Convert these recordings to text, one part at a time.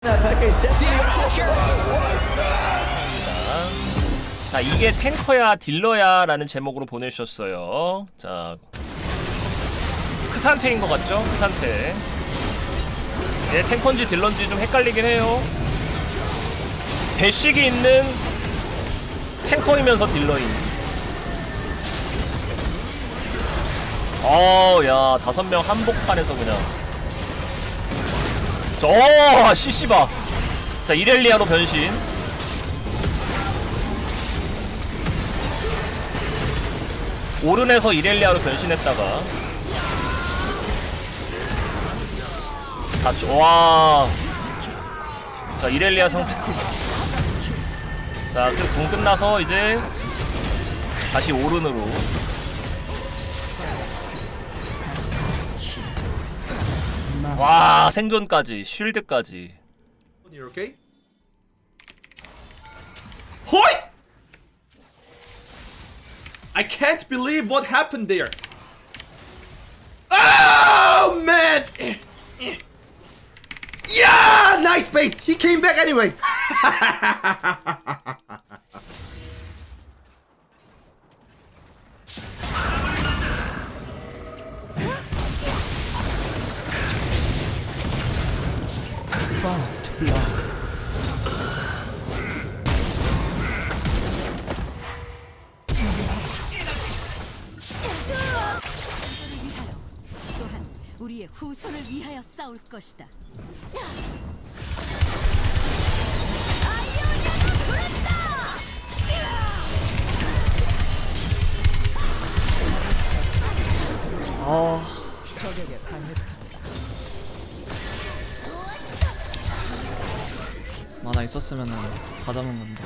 자, 이게 탱커야 딜러야 라는 제목으로 보내주셨어요. 자, 크산테인 것 같죠? 크산테. 얘 탱커인지 딜러인지 좀 헷갈리긴 해요. 대식이 있는 탱커이면서 딜러인. 야, 5명 한복판에서 그냥. CC봐. 자, 이렐리아로 변신. 오른에서 이렐리아로 변신했다가. 와. 자, 이렐리아 상태. 자, 그 궁 끝나서 이제 다시 오른으로. 와, 생존까지, 쉴드까지. You're okay? Hoi! I can't believe what happened there. Oh man! Yeah, nice bait. He came back anyway. Fast blood. 또한 우리의 후손을 위하여 싸울 것이다. 적에게 당했습니다. 만화 있었으면은 다 잡은 건데.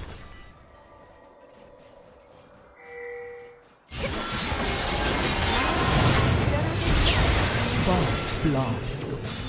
Fast blood.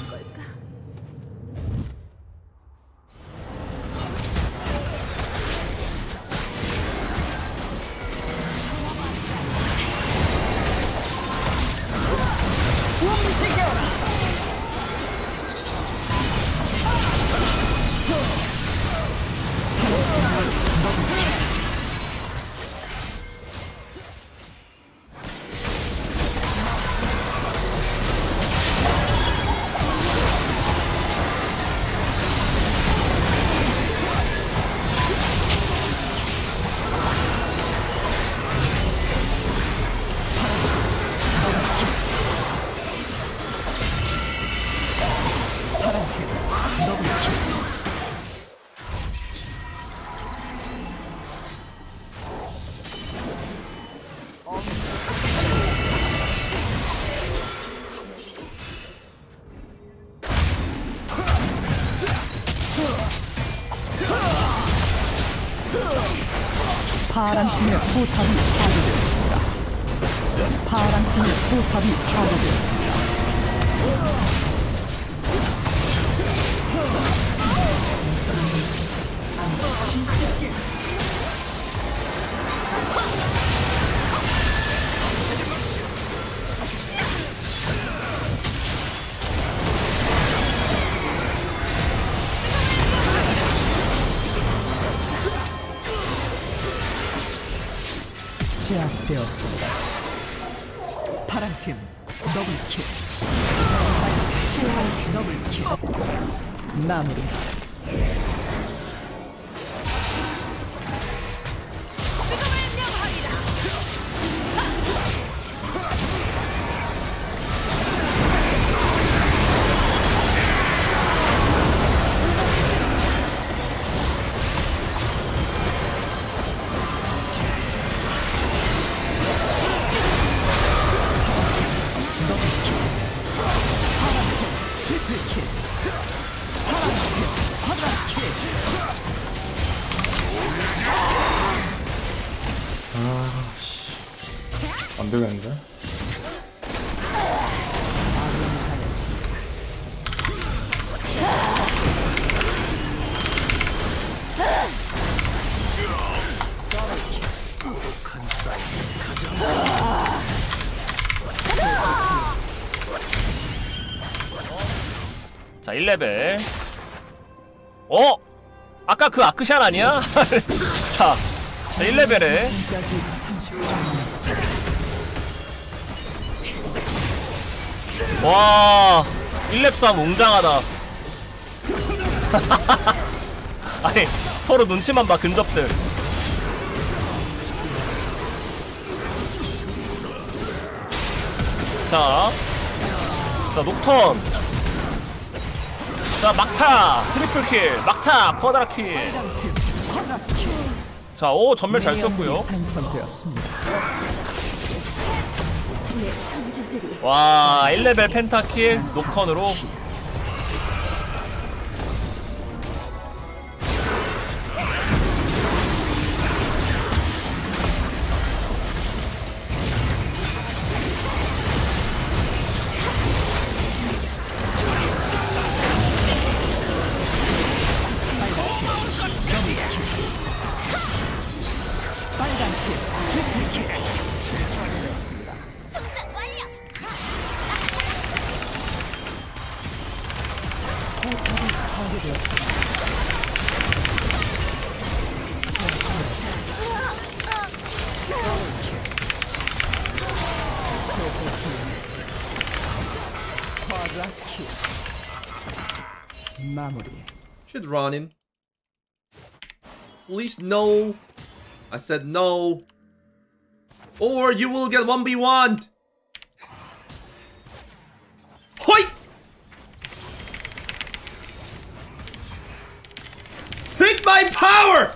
파란 팀의 포탑이 파괴되었습니다. 파란 팀의 포탑이 파괴되었습니다. 제압되었습니다. 파란팀 더블킬. 더블킬. 마무리. 안 되겠는데? 자, 1레벨. 어? 아까 그 아크샨 아니야? 자 1레벨에 까지 30초 남았습니다. 와 1렙 싸움 웅장하다. 아니 서로 눈치만 봐 근접들. 자 녹턴. 자 막타 트리플킬 막타 쿼드라킬. 자 오 전멸 잘 썼고요. 생성되었습니다. 내 선조들이 와 1레벨 펜타킬 녹턴으로. 빨간 팀 트리플킬. 포탑이 파괴되었습니다. 쿼드라킬. 마무리. Should run in. Please no. I said no. Or you will get 1v1. Hoi! Pick my power!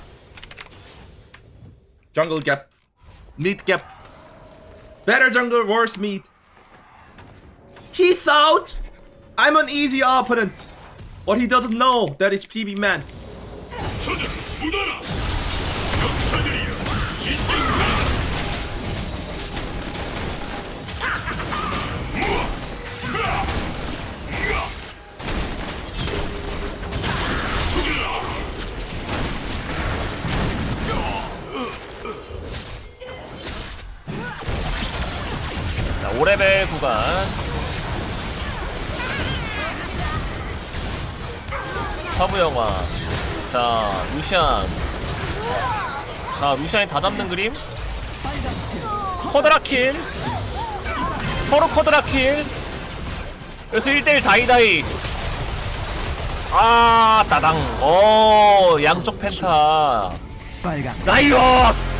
Jungle gap. Meat gap. Better jungle, worse meat. He thought I'm an easy opponent. But he doesn't know that it's PB man. 자 5레벨 구간. 화부영화. 자 루시안. 자 루시안이 다 잡는 그림. 쿼드라킬. 서로 쿼드라킬. 그래서 1대1 다이다이. 아 따당. 오 양쪽 펜타. 빨간 라이엇.